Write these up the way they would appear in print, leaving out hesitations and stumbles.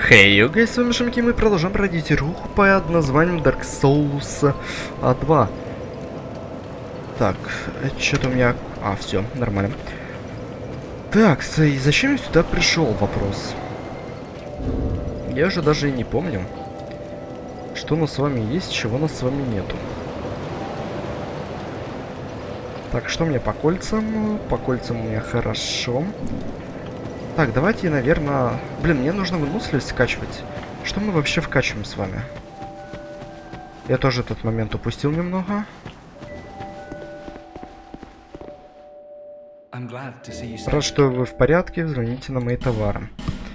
Хей, йо, гайс, с вами Шамки, мы продолжаем пройдить игру под названием Dark Souls 2. Так, что-то у меня... А, все, нормально. Так, и зачем я сюда пришел, вопрос. Я уже даже и не помню, что у нас с вами есть, чего у нас с вами нету. Так, что у меня по кольцам? По кольцам у меня хорошо. Так, давайте, наверное... Блин, мне нужно выносливость скачивать. Что мы вообще вкачиваем с вами? Я тоже этот момент упустил немного. Рад, что вы в порядке. Взгляните на мои товары.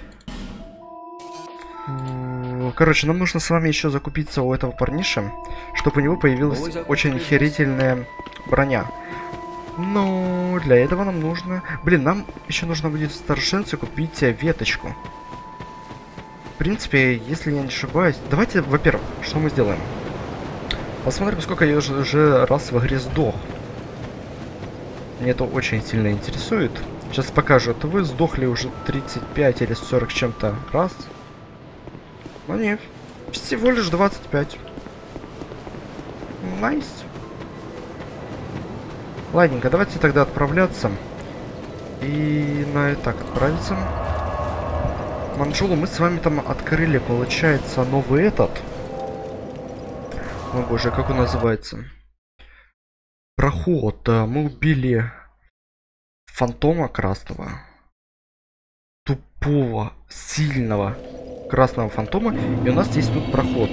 Короче, нам нужно с вами еще закупиться у этого парниша, чтобы у него появилась очень охерительная броня. Но для этого нам нужно... Блин, нам еще нужно будет в старшинце купить веточку. В принципе, если я не ошибаюсь... Давайте, во-первых, что мы сделаем? Посмотрим, сколько я уже раз в игре сдох. Мне это очень сильно интересует. Сейчас покажу. Это вы сдохли уже 35 или 40 чем-то раз. Но нет. Всего лишь 25. Найс. Ладненько, давайте тогда отправляться. И на это отправиться. Манчжулу мы с вами там открыли, получается, новый этот. О боже, как он называется? Проход. Мы убили фантома красного. Тупого, сильного красного фантома. И у нас есть тут проход.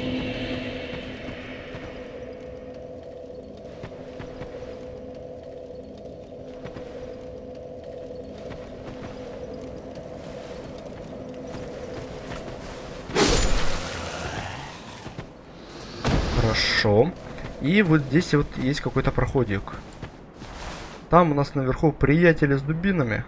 Хорошо. И вот здесь вот есть какой-то проходик. Там у нас наверху приятели с дубинами.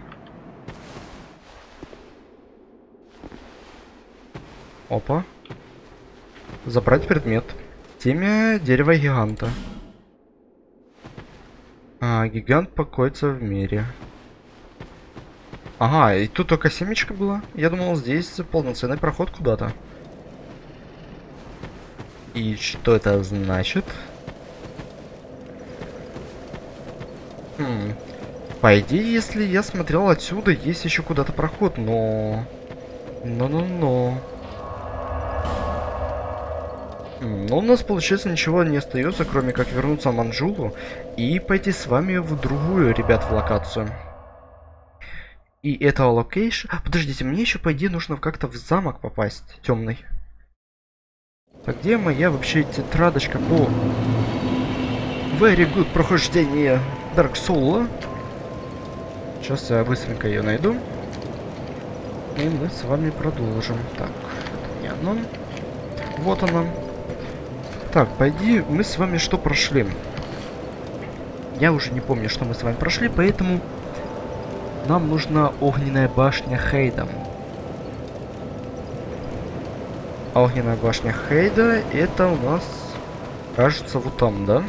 Опа. Забрать предмет. Темя дерева гиганта. Гигант покоится в мире. Ага, и тут только семечко было. Я думал, здесь полноценный проход куда-то. И что это значит? По идее, если я смотрел отсюда, есть еще куда-то проход, но... Но у нас, получается, ничего не остается, кроме как вернуться в Манчжулу и пойти с вами в другую, ребят, в локацию. И это локейшн... Подождите, мне еще, по идее, нужно как-то в замок попасть, темный. Так, где моя вообще тетрадочка по... Very good прохождение Dark Souls? Сейчас я быстренько ее найду. И мы с вами продолжим. Так, это не оно. Вот оно. Так, пойди, мы с вами что прошли? Я уже не помню, что мы с вами прошли, поэтому нам нужна огненная башня Хейда. Огненная башня Хейда, это у нас, кажется, вот там, да?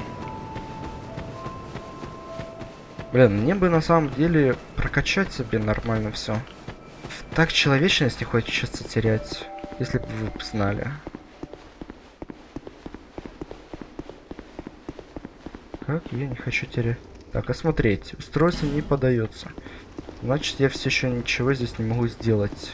Блин, мне бы на самом деле прокачать себе нормально все. Так человечность не хочется терять, если бы вы знали. Как я не хочу терять? Так, осмотреть. Устройство не подается. Значит, я все еще ничего здесь не могу сделать.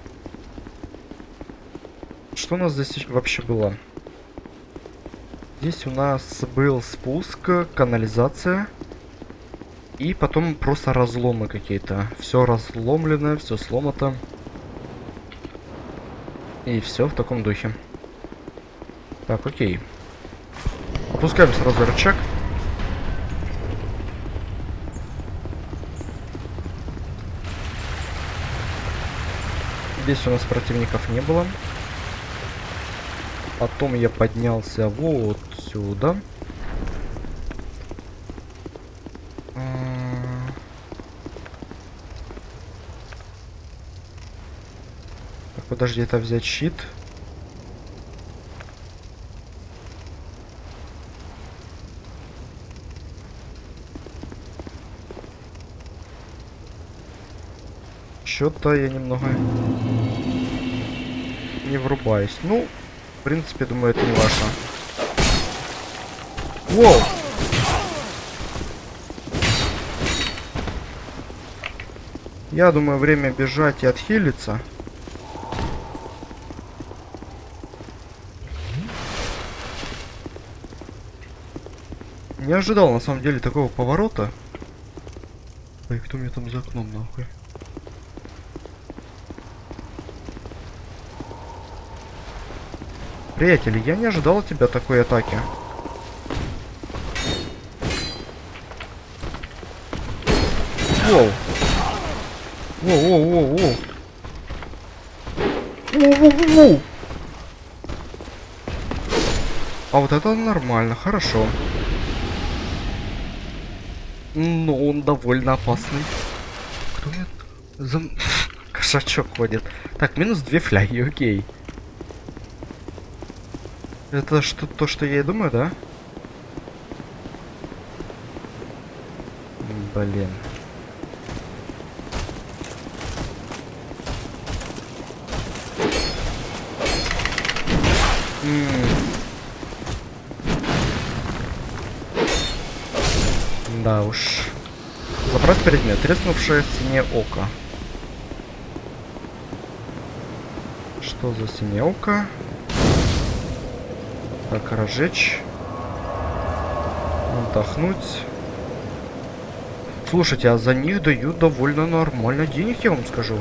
Что у нас здесь вообще было? Здесь у нас был спуск, канализация. И потом просто разломы какие-то. Все разломлено, все сломато. И все в таком духе. Так, окей. Опускаем сразу рычаг. Здесь у нас противников не было. Потом я поднялся вот сюда. Так, подожди, это взять щит. Что-то я немного... не врубаюсь. Ну, в принципе, думаю, это не важно. Воу! Я думаю, время бежать и отхилиться. Не ожидал, на самом деле, такого поворота. Ой, кто мне там за окном, нахуй? Приятель, я не ожидал от тебя такой атаки. Воу. Воу-воу-воу-воу. Воу-воу-воу. А вот это нормально, хорошо. Но он довольно опасный. Кто это? Кошачок ходит. Так, минус 2 фляги, окей. Это что, то, что я и думаю, да? Блин. Да уж. Забрать предмет. Треснувшее синее око. Что за синее око? Так, разжечь. Отдохнуть. Слушайте, а за них дают довольно нормально денег, я вам скажу.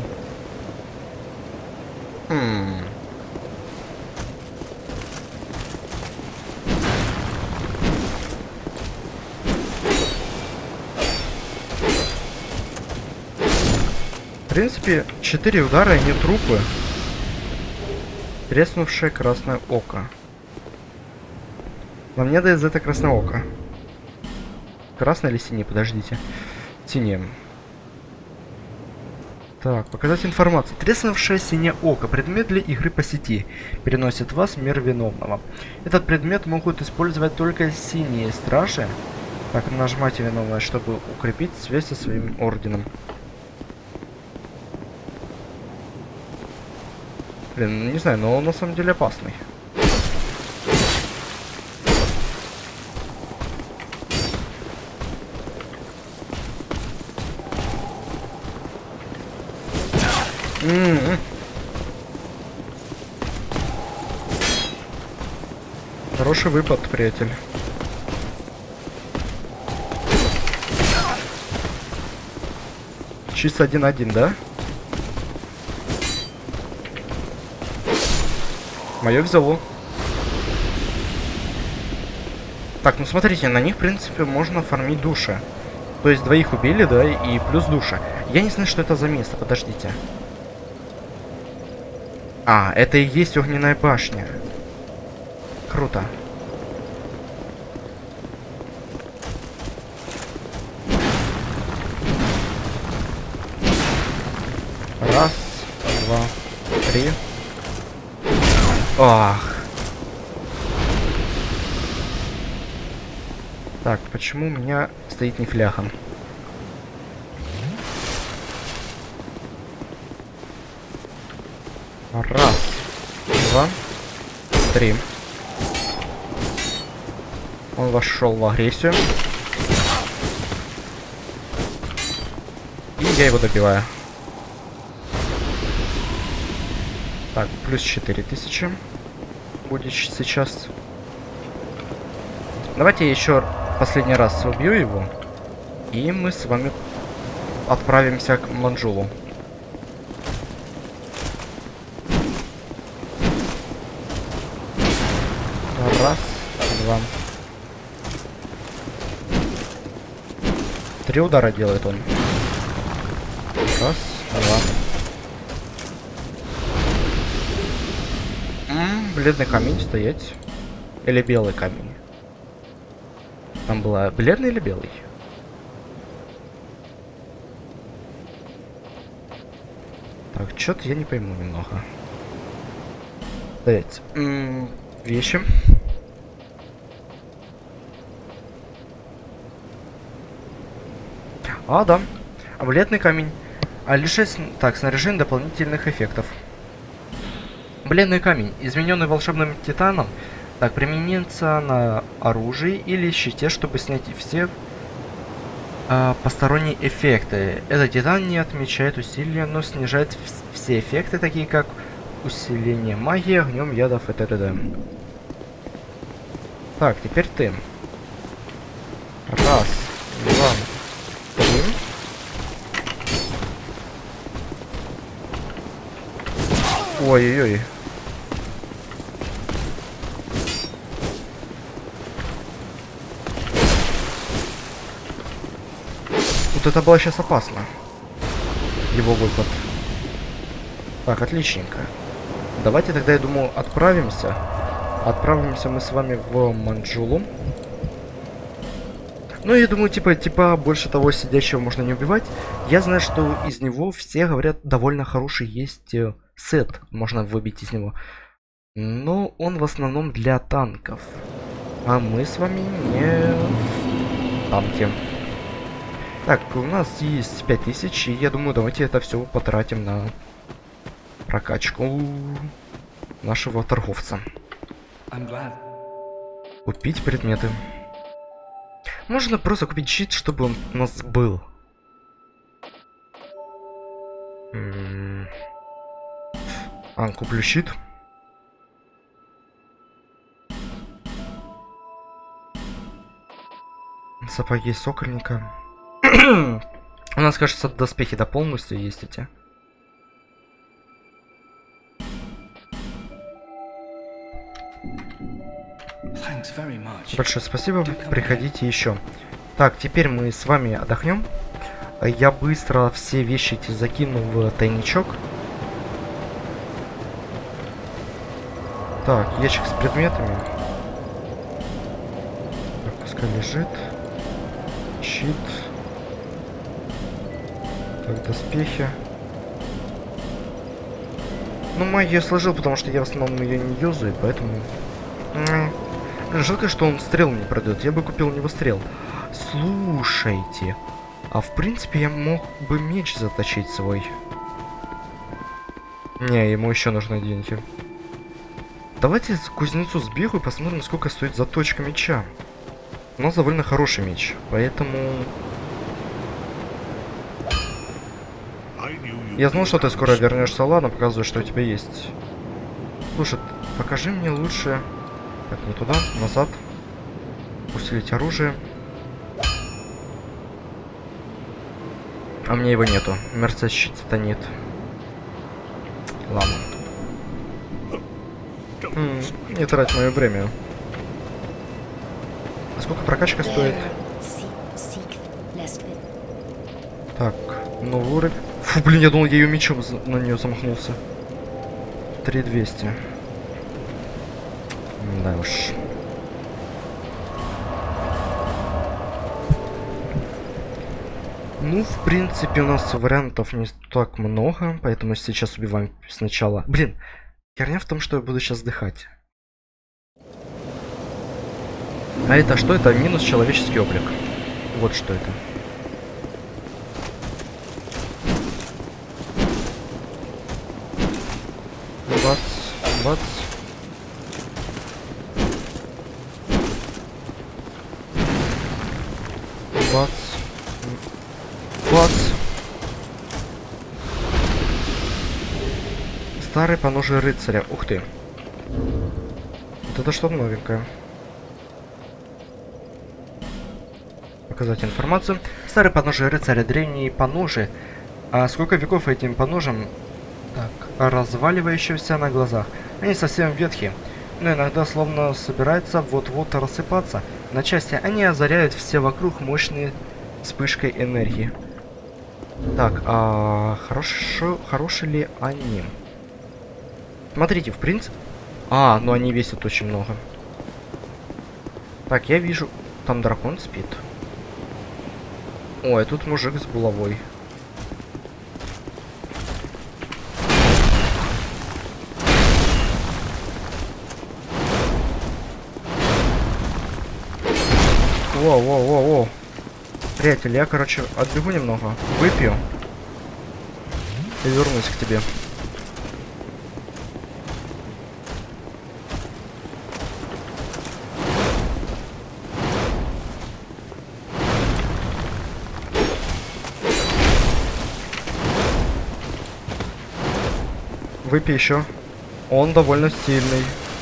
В принципе, 4 удара и не трупы. Треснувшее красное око. Но мне дает за это красное око. Красное или синее? Подождите. Синее. Так, показать информацию. Треснувшее синее око. Предмет для игры по сети. Переносит вас в мир виновного. Этот предмет могут использовать только синие стражи. Так, нажимайте виновное, чтобы укрепить связь со своим орденом. Блин, не знаю, но он на самом деле опасный. Хороший выпад, приятель. Чисто 1-1, да? Мое взяло. Так, ну смотрите, на них, в принципе, можно фармить души. То есть двоих убили, да, и плюс душа. Я не знаю, что это за место, подождите. А, это и есть огненная башня. Круто. Раз, два, три. Ах. Так, почему у меня стоит не фляхан? Раз, два, три. Он вошел в агрессию. И я его добиваю. Так, плюс 4000 будет сейчас. Давайте я еще последний раз убью его. И мы с вами отправимся к Манжулу. Раз, два. 3 удара делает он. Раз, два. Бледный камень стоять. Или белый камень? Там было бледный или белый? Так, что-то я не пойму немного. Стоять. Вещи. А, да. Бледный камень. А лишь так, снаряжение дополнительных эффектов. Бледный камень, измененный волшебным титаном, так применится на оружии или щите, чтобы снять все посторонние эффекты. Этот титан не отмечает усилия, но снижает все эффекты, такие как усиление магии, огнем, ядов и т.д. Так, теперь ты. Раз, два, три. Ой-ой-ой. Вот это было сейчас опасно. Его выпад. Так, отличненько. Давайте тогда, я думаю, отправимся. Отправимся мы с вами в Манджулу. Ну, я думаю, типа, больше того сидящего можно не убивать. Я знаю, что из него все говорят, довольно хороший есть сет. Можно выбить из него. Но он в основном для танков. А мы с вами не танки. Так, у нас есть 5000, и я думаю, давайте это все потратим на прокачку нашего торговца. Купить предметы. Можно просто купить щит, чтобы он у нас был. Куплю щит. Сапоги сокольника. У нас, кажется, доспехи до полностью есть эти. Большое спасибо. Приходите еще. Так, теперь мы с вами отдохнем. Я быстро все вещи эти закину в тайничок. Так, ящик с предметами. Так, пускай лежит. Щит. Так, доспехи. Ну, магию я сложил, потому что я в основном ее не юзаю, поэтому... Жалко, что он стрел не пройдет. Я бы купил у него стрел. Слушайте. А в принципе я мог бы меч заточить свой. Не, ему еще нужны деньги. Давайте к кузнецу сбегу и посмотрим, сколько стоит заточка меча. У нас довольно хороший меч, поэтому... Я знал, что ты скоро вернешься. Ладно, показывай, что у тебя есть. Слушай, покажи мне лучше... Так, не туда, назад. Усилить оружие. А у меня его нету. Мерцать щит-то нет. Ладно. Не трать мое время. А сколько прокачка стоит? Так, новый уровень. Фу, блин, я думал, я ее мечом на нее замахнулся. 3200. Да уж. Ну, в принципе, у нас вариантов не так много, поэтому сейчас убиваем сначала. Блин, херня в том, что я буду сейчас отдыхать. А это что? Это минус человеческий облик. Вот что это. Бац, бац. Бац. Бац. Старый поножи рыцаря. Ух ты. Вот это что новенькое. Показать информацию. Старый поножи рыцаря. Древние поножи. А сколько веков этим поножам? Так, разваливающимся на глазах. Они совсем ветхие, но иногда словно собираются вот-вот рассыпаться. На части они озаряют все вокруг мощной вспышкой энергии. Так, а хороши ли они? Смотрите, в принципе... А, ну они весят очень много. Так, я вижу, там дракон спит. Ой, тут мужик с булавой. Воу. Приятель, я, короче, отбегу немного, выпью и вернусь к тебе. Выпей еще. Он довольно сильный.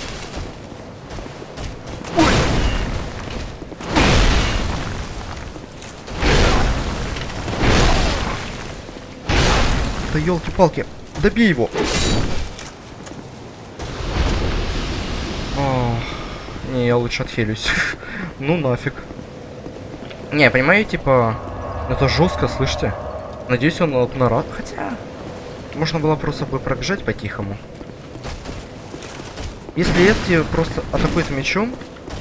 Ой. Да елки-палки. Добей его. О, не, я лучше отхилюсь. Ну нафиг. Не, понимаю, типа... Это жестко, слышите? Надеюсь, он вот на рад. Хотя... Можно было просто бы пробежать по-тихому. Если эти просто атакуют мечом...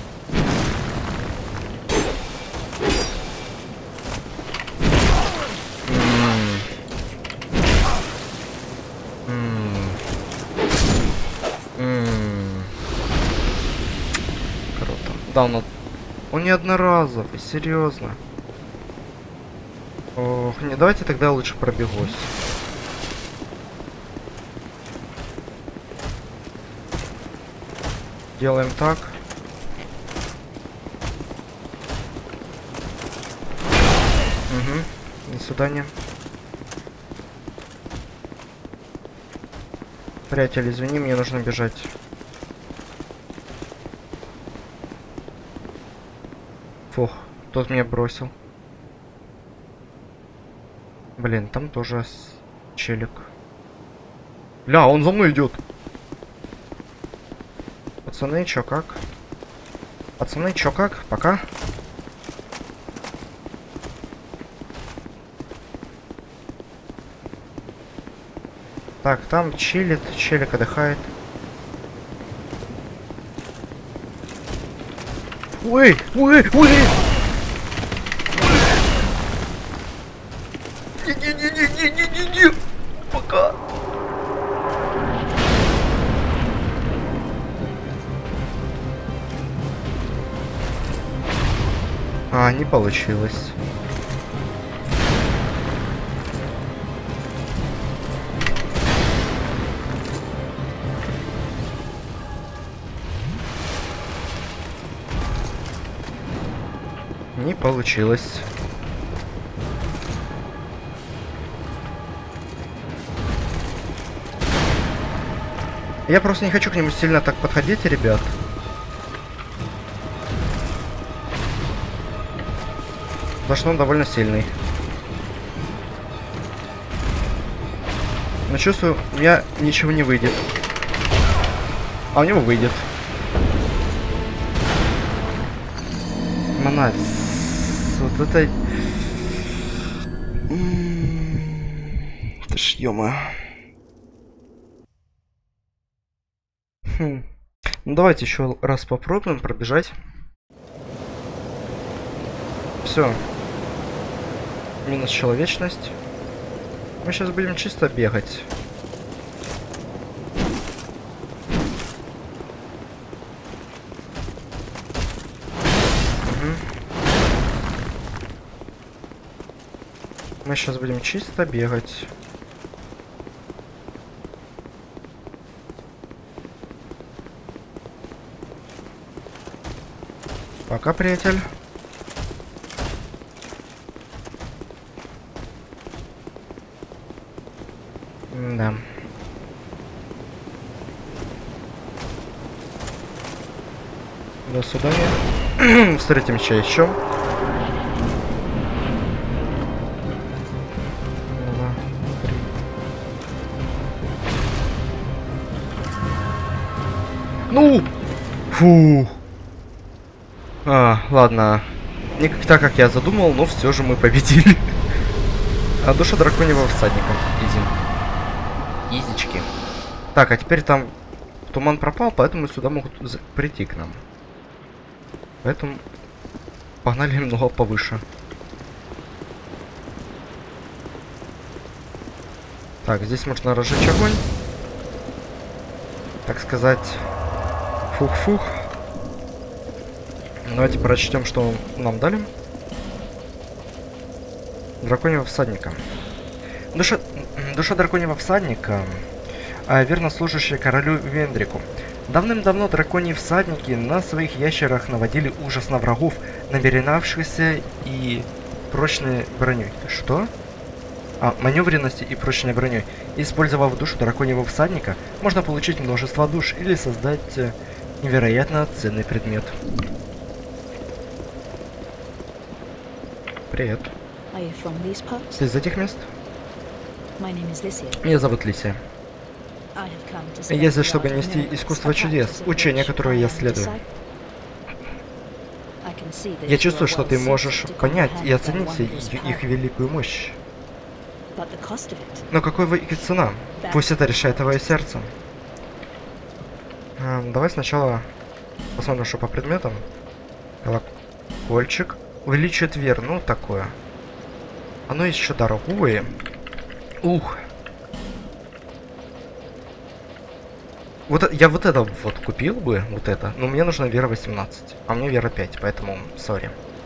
Круто. Да, он не одноразовый, серьезно. Ох, не, давайте тогда я лучше пробегусь. Делаем так. Угу. До свидания. Приятель, извини, мне нужно бежать. Фух, тот меня бросил. Блин, там тоже челик. Ля, он за мной идет. Пацаны, чё как? Пацаны, чё как? Пока. Так, там чилит, челик отдыхает. Ой, ой, ой! Не-не-не-не-не-не-не! Пока! А, не получилось. Не получилось. Я просто не хочу к нему сильно так подходить, ребят. Потому что он довольно сильный. Но чувствую, у меня ничего не выйдет. А у него выйдет. Манать. Вот это... Ты ж ё-моё. Ну давайте еще раз попробуем пробежать. Все. Минус человечность. Мы сейчас будем чисто бегать. Мы сейчас будем чисто бегать. Пока, приятель. Да. До свидания. Встретимся еще. Ну! Фу! Ладно. Не так, как я задумал, но все же мы победили. А душа драконьего всадника. Изи. Изички. Так, а теперь там туман пропал, поэтому сюда могут прийти к нам. Поэтому погнали немного повыше. Так, здесь можно разжечь огонь. Так сказать, фух-фух. Давайте прочтем, что нам дали. Драконьего всадника. Душа драконьего всадника, верно служащая королю Вендрику. Давным-давно драконьи всадники на своих ящерах наводили ужас на врагов, намеренавшихся и прочной броней. Что? маневренности и прочной броней. Использовав душу драконьего всадника, можно получить множество душ или создать невероятно ценный предмет. Привет. Ты из этих мест? Меня зовут Лисия. Я здесь, чтобы нести искусство чудес, учение, которое я следую. Я чувствую, что ты можешь понять и оценить их великую мощь. Но какой их цена? Пусть это решает твое сердце. Давай сначала посмотрим, что по предметам. Колокольчик. Увеличивает веру, ну такое. Оно еще дорогое. Ух. Вот я вот это вот купил бы, вот это, но мне нужна вера 18, а мне вера 5, поэтому сори.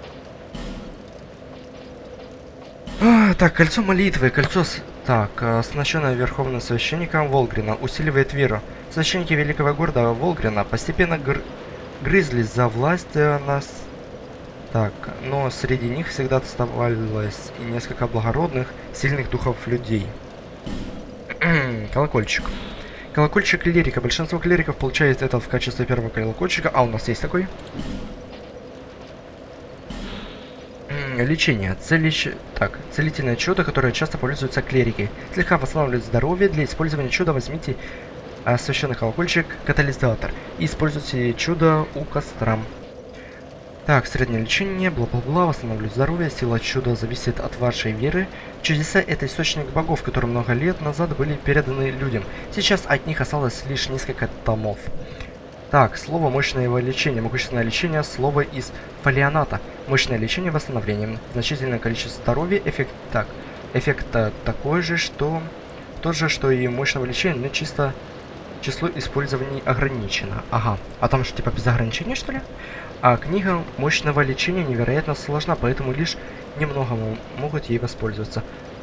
Так, кольцо молитвы, кольцо... Так, оснащенное верховным священником Волгрина, усиливает веру. Священники великого города Волгрина постепенно грызлись за власть нас... Так, но среди них всегда оставалось и несколько благородных, сильных духов людей. Колокольчик. Колокольчик клирика. Большинство клириков получает это в качестве первого колокольчика. А у нас есть такой. Лечение. Так, целительное чудо, которое часто пользуются клирики. Слегка восстанавливает здоровье. Для использования чуда возьмите священный колокольчик катализатор и используйте чудо у костра. Так, среднее лечение, бла-бла-бла, восстанавливает здоровье, сила чуда зависит от вашей веры. Чудеса — это источник богов, которые много лет назад были переданы людям. Сейчас от них осталось лишь несколько томов. Так, слово мощное лечение, могущественное лечение, слово из фолионата. Мощное лечение восстановлением, значительное количество здоровья, эффект такой же, что... Тот же, что и мощного лечения, но чисто число использований ограничено. Ага, а там же типа без ограничения, что ли? А книга мощного лечения невероятно сложна, поэтому лишь немного могут ей воспользоваться.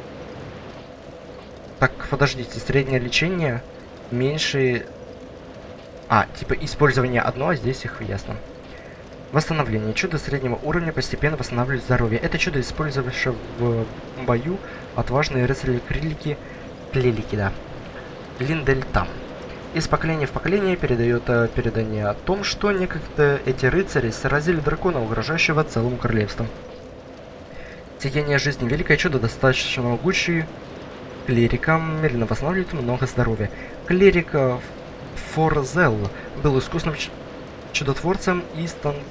Так, подождите, среднее лечение меньше... типа использование одно, а здесь их ясно. Восстановление. Чудо среднего уровня постепенно восстанавливает здоровье. Это чудо, использовавшее в бою отважные рыцари-клирики, да. Линдельтам. Из поколения в поколение передает передание о том, что некогда эти рыцари сразили дракона, угрожающего целому королевству. Сияние жизни. Великое чудо, достаточно могучее клирикам, медленно восстанавливает много здоровья. Клирик Форзел был искусным чудотворцем и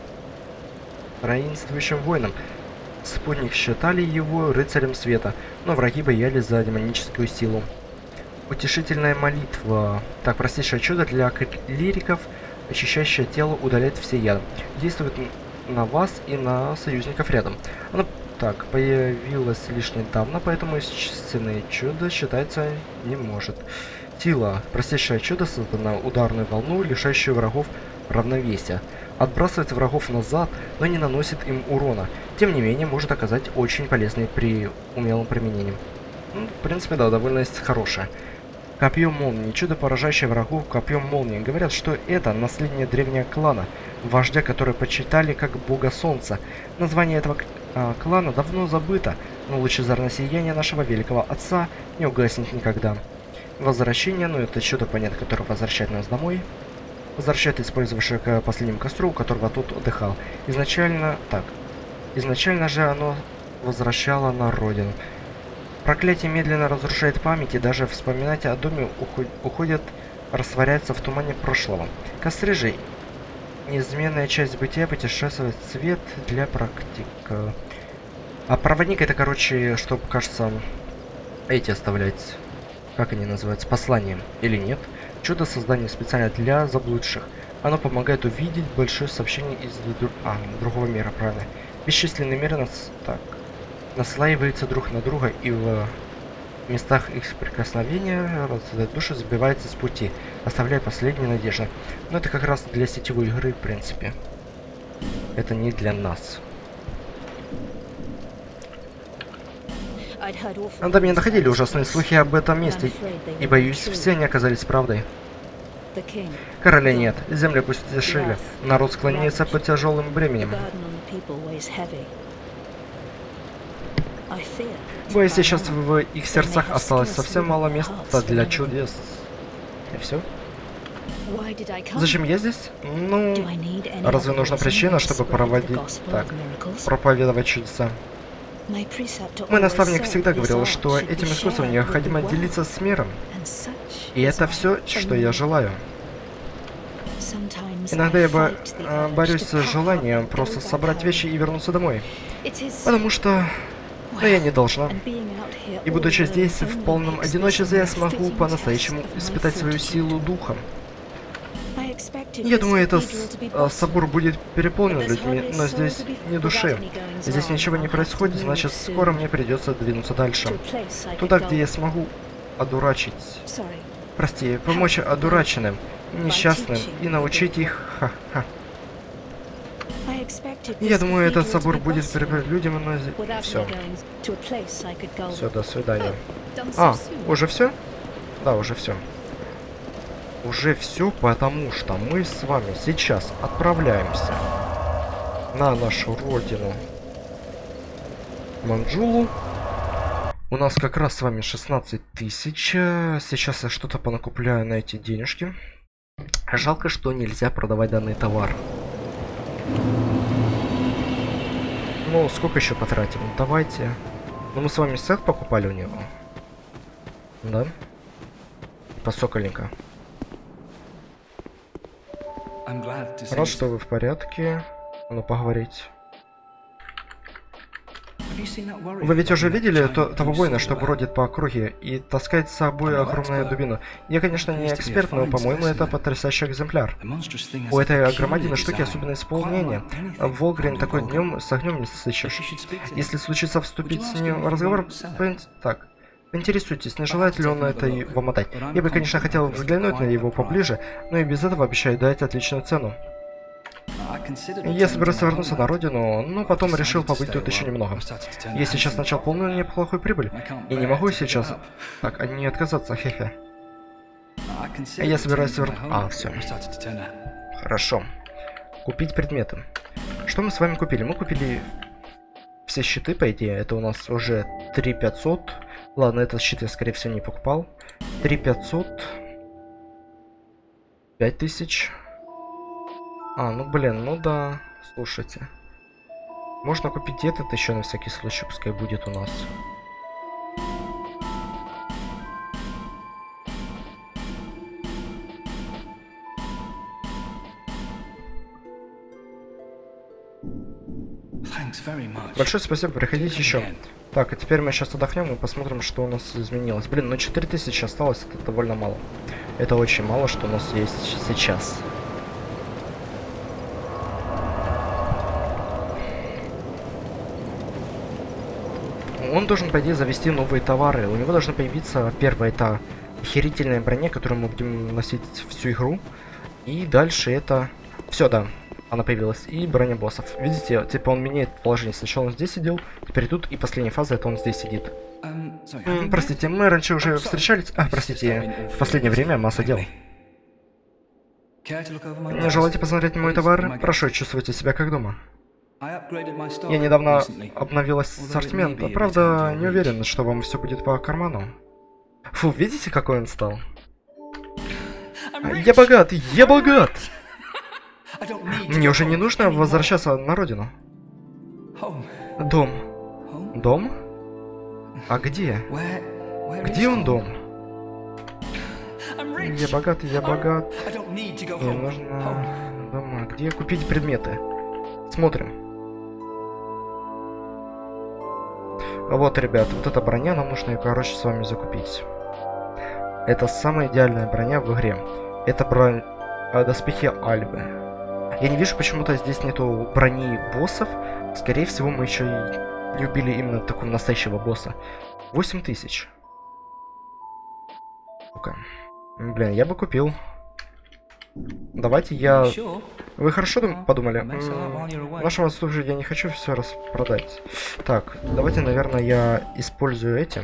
воинствующим воином. Спутник считали его рыцарем света, но враги боялись за демоническую силу. Утешительная молитва. Так, простейшее чудо для клириков, очищающее тело, удаляет все яды. Действует на вас и на союзников рядом. Оно так появилось лишь недавно, поэтому истинное чудо считается не может. Сила. Простейшее чудо создано ударную волну, лишающую врагов равновесия. Отбрасывает врагов назад, но не наносит им урона. Тем не менее, может оказать очень полезный при умелом применении. Ну, в принципе, да, довольно хорошее. Копье молнии. Чудо, поражающее врагов копьем молнии. Говорят, что это наследие древнего клана, вождя, который почитали как бога солнца. Название этого клана давно забыто, но лучезарное сияние нашего великого отца не угаснет никогда. Возвращение, ну это чудо, понятно, которое возвращает нас домой. Возвращает использовавшего к последнему костру, у которого тут отдыхал. Изначально же оно возвращало на родину. Проклятие медленно разрушает память, и даже вспоминать о доме уходят, растворяются в тумане прошлого. Костры же неизменная часть бытия, путешествует свет для практика. А проводник это, короче, чтобы, кажется, эти оставлять, как они называются, посланием или нет. Чудо создания специально для заблудших. Оно помогает увидеть большое сообщение из другого мира, правильно. Бесчисленные миры наслаиваются друг на друга, и в местах их соприкосновения душа сбивается с пути, оставляя последние надежды. Но это как раз для сетевой игры, в принципе. Это не для нас. До меня доходили ужасные слухи об этом месте, и боюсь, все они оказались правдой. Короля нет, земли опустошили, народ склоняется под тяжелым бременем. Боюсь, сейчас в их сердцах осталось совсем мало места для чудес. И все? Зачем я здесь? Ну, разве нужна причина, чтобы проповедовать чудеса? Мой наставник всегда говорил, что этим искусством необходимо делиться с миром. И это все, что я желаю. Иногда я борюсь с желанием просто собрать вещи и вернуться домой. Потому что... Но я не должна. И будучи здесь, в полном одиночестве, я смогу по-настоящему испытать свою силу духом. Я думаю, этот собор будет переполнен людьми, но здесь ни души. Здесь ничего не происходит, значит, скоро мне придется двинуться дальше. Туда, где я смогу одурачить. Прости, помочь одураченным, несчастным и научить их. Ха-ха. Я думаю, этот собор будет переполнен людям, но все. Все, до свидания. А, уже все? Да, уже все. Уже все, потому что мы с вами сейчас отправляемся на нашу родину Манджулу. У нас как раз с вами 16 тысяч. Сейчас я что-то понакупляю на эти денежки. Жалко, что нельзя продавать данный товар. Ну, сколько еще потратим? Давайте. Ну, мы с вами сет покупали у него. Да? Посокольника. Рад, что вы в порядке. Ну, поговорить. Вы ведь уже видели того воина, что бродит по округе и таскает с собой огромную дубину? Я, конечно, не эксперт, но, по-моему, это потрясающий экземпляр. У этой громадины штуки особенное исполнение. В Волгрин такой днем с огнем не сыщешь. Если случится вступить с ним в разговор... Так. Интересуйтесь, не желает ли он это вам отдать. Я бы, конечно, хотел взглянуть на его поближе, но и без этого обещаю дать отличную цену. Я собирался вернуться на родину, но потом решил побыть тут еще немного. Я сейчас начал полную неплохую прибыль, и не могу сейчас... Так, не отказаться, хе-хе. Я собираюсь вернуться... А, все. Хорошо. Купить предметы. Что мы с вами купили? Мы купили все щиты, по идее. Это у нас уже 3500. Ладно, этот щит я, скорее всего, не покупал. 3500. 5000. А, ну блин, ну да. Слушайте. Можно купить этот еще на всякий случай, пускай будет у нас. Большое спасибо, приходите еще. Так, а теперь мы сейчас отдохнем и посмотрим, что у нас изменилось. Блин, ну 4000 осталось, это довольно мало. Это очень мало, что у нас есть сейчас. Он должен, по идее, завести новые товары. У него должны появиться, первое, это охерительная броня, которую мы будем носить всю игру. И дальше это... Все, да. Она появилась. И броня боссов. Видите, типа он меняет положение. Сначала он здесь сидел, теперь тут, и последняя фаза это он здесь сидит. Простите, мы раньше уже встречались. Простите, в последнее время масса дел. Не желаете посмотреть мой товар? Прошу, чувствуйте себя как дома. Я недавно обновил ассортимент. Правда, не уверен, что вам все будет по карману. Фу, видите, какой он стал? Я богат! Я богат! Мне уже не нужно возвращаться на родину. Дом. Дом? А где? Где он дом? Я богат, я богат. Мне нужно дома. Где купить предметы? Смотрим. Вот, ребят, вот эта броня, нам нужно ее, короче, с вами закупить. Это самая идеальная броня в игре. Это доспехи Альвы. Я не вижу, почему-то здесь нету брони боссов. Скорее всего, мы еще и не убили именно такого настоящего босса. 8000. Ну-ка. Блин, я бы купил. Давайте я... Вы хорошо подумали? Нашего служения я не хочу все распродать. Так, давайте, наверное, я использую эти.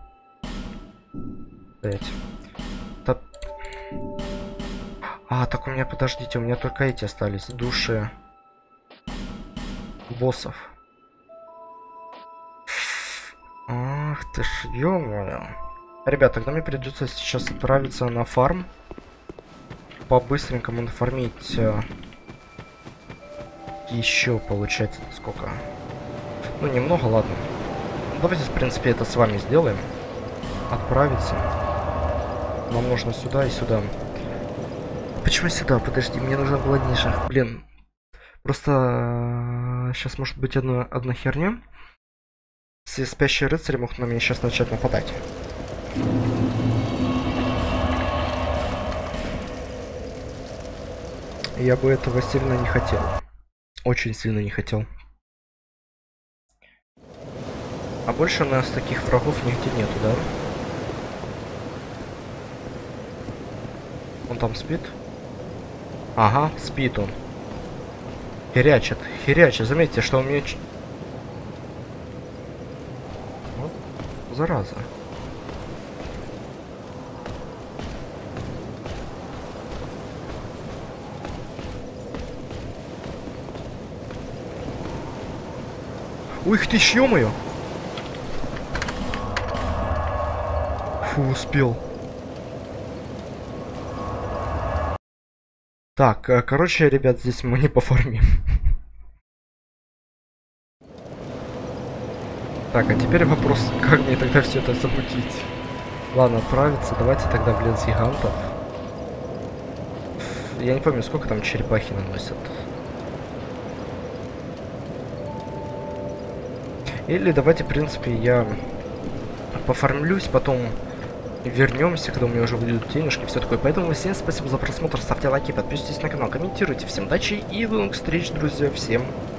Так у меня, подождите, у меня только эти остались. Души боссов. Ах ты ж, ё-моё. Ребят, тогда мне придется сейчас отправиться на фарм. По-быстренькому нафармить. Еще получается сколько? Ну, немного, ладно. Давайте, в принципе, это с вами сделаем. Отправиться. Нам нужно сюда и сюда. Почему сюда? Подожди, мне нужно было ниже. Блин. Просто сейчас может быть одна херня. Все спящие рыцари могут на меня сейчас начать нападать. Я бы этого сильно не хотел. Очень сильно не хотел. А больше у нас таких врагов нигде нету, да? Он там спит? Ага, спит он. Херячит, херячит. Заметьте, что он мне... Вот, зараза. Ух ты, ё-моё! Фу, успел. Так, короче, ребят, здесь мы не пофармим. Так, а теперь вопрос, как мне тогда все это замутить? Ладно, отправиться. Давайте тогда в лес гигантов. Я не помню, сколько там черепахи наносят. Или давайте, в принципе, я пофармлюсь, потом вернемся, когда у меня уже будут денежки, все такое. Поэтому всем спасибо за просмотр, ставьте лайки, подписывайтесь на канал, комментируйте. Всем удачи и до новых встреч, друзья. Всем